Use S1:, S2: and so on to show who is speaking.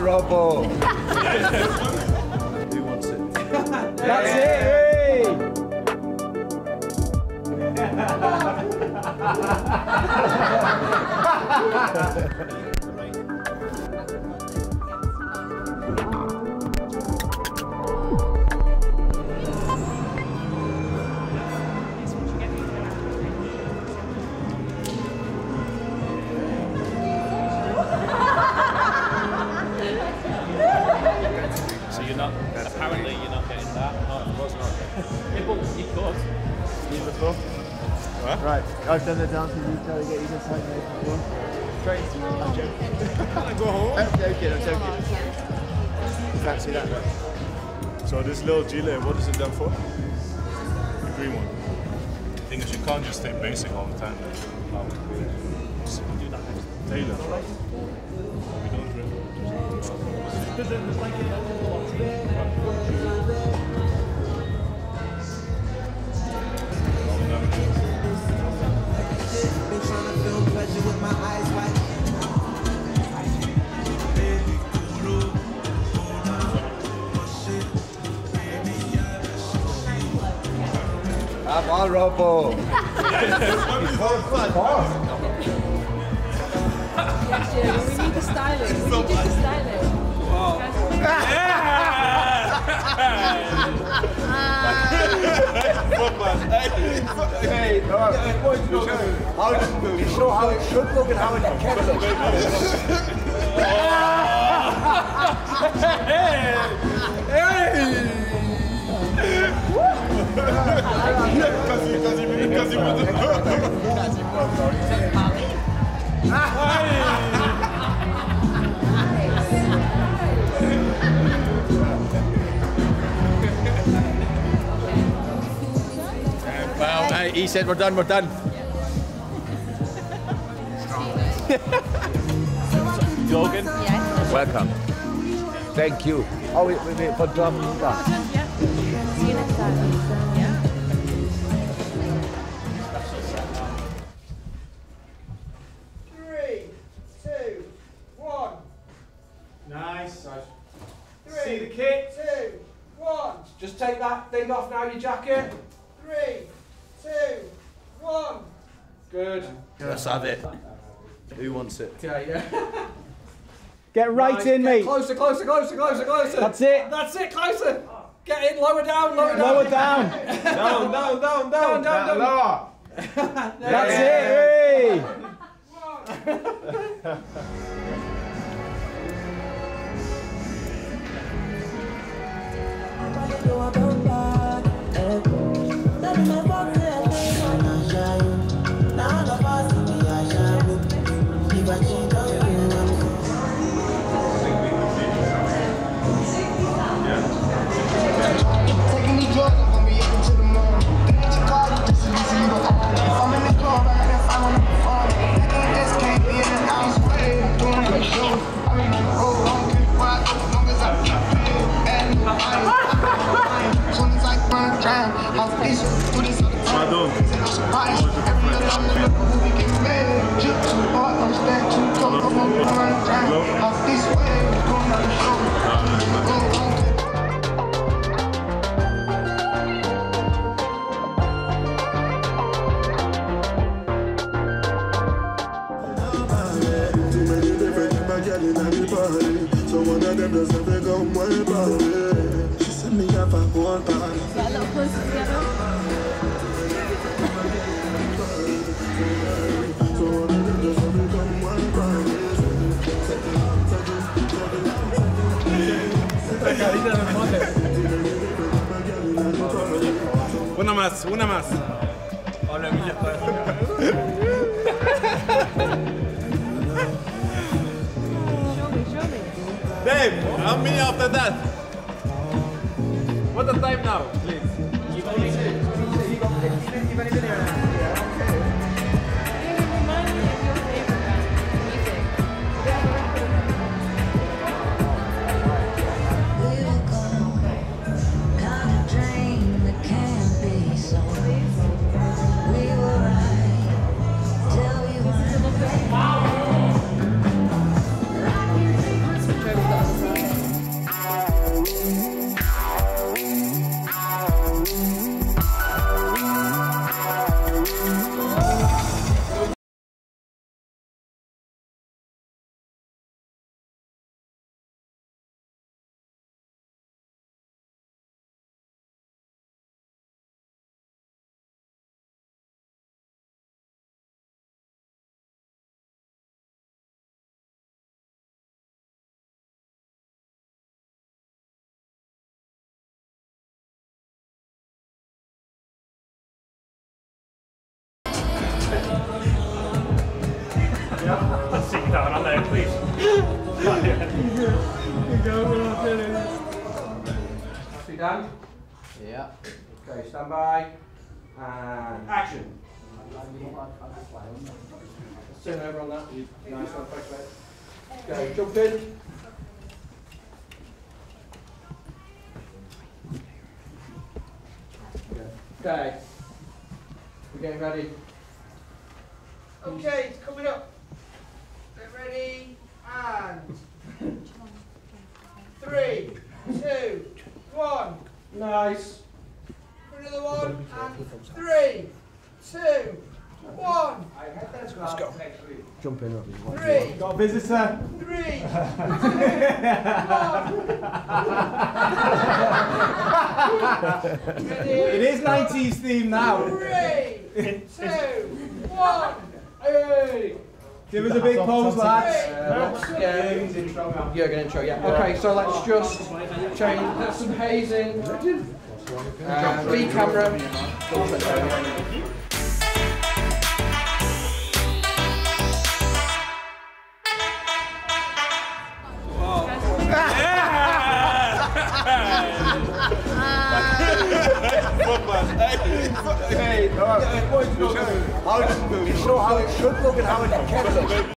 S1: Robo.
S2: Who wants it?
S1: That's it.
S3: So you're not, apparently you're not getting that. No, of course not. You could.
S2: Liverpool. Right, I've done the dance with you, try to get you this side before. Trace, I'm joking.
S4: Go home.
S2: I'm joking. Fancy that one.
S4: So this little gilet, what is it done for? The green one. The thing is, you can't just stay basic all the time. So we do that next. Taylor. We don't really.
S1: Come on, Robo.
S5: Yes, yeah, we need to style it. We need you to style it.
S3: Wow.
S1: Hey, you show how it should look and how it can look.
S2: Well, hey, he said we're done.
S3: Jorgen?
S5: Yeah.
S1: Welcome. Thank you. Oh, wait, for drum.
S5: Yeah. See you next time. Yeah.
S3: Nice. See the kit?
S6: 2, 1.
S3: Just take that thing off now, your jacket.
S6: 3, 2, 1.
S3: Good.
S2: Let's have it. Who wants it?
S3: Yeah.
S1: Get right in, mate.
S3: Closer.
S1: That's it.
S3: That's it, closer. Get in, lower down.
S1: Lower down.
S3: Down.
S1: Lower. That's it. Hey.
S7: So one of them doesn't become my body. She said me have a one body.
S5: Get a little closer together.
S7: So one of them doesn't become my body.
S4: Una más.
S3: Babe, how many after that? What's the time now, please?
S5: You've only been here an hour. Remind me of your favorite band music. We have a record of switch over to the other
S6: Be done?
S2: Yeah.
S6: Okay, stand by. And action. Let's turn over on that. Nice one, fresh leg. Go, jump in. Okay. We're getting ready. Okay, it's coming up. Get ready, and 3, 2, 1. Nice. Another one, and 3, 2, 1. Let's go.
S1: Jump in.
S6: 3,
S2: Got a visitor.
S6: 3, 2, 1.
S2: It is 90s theme now.
S6: 3, 2, 1. Hey.
S2: Give us a big pose, lads.
S6: You're going to intro, yeah. Okay, so let's just change. Put some haze in. Lead camera.
S1: Hey, you show how it should look and how it can look.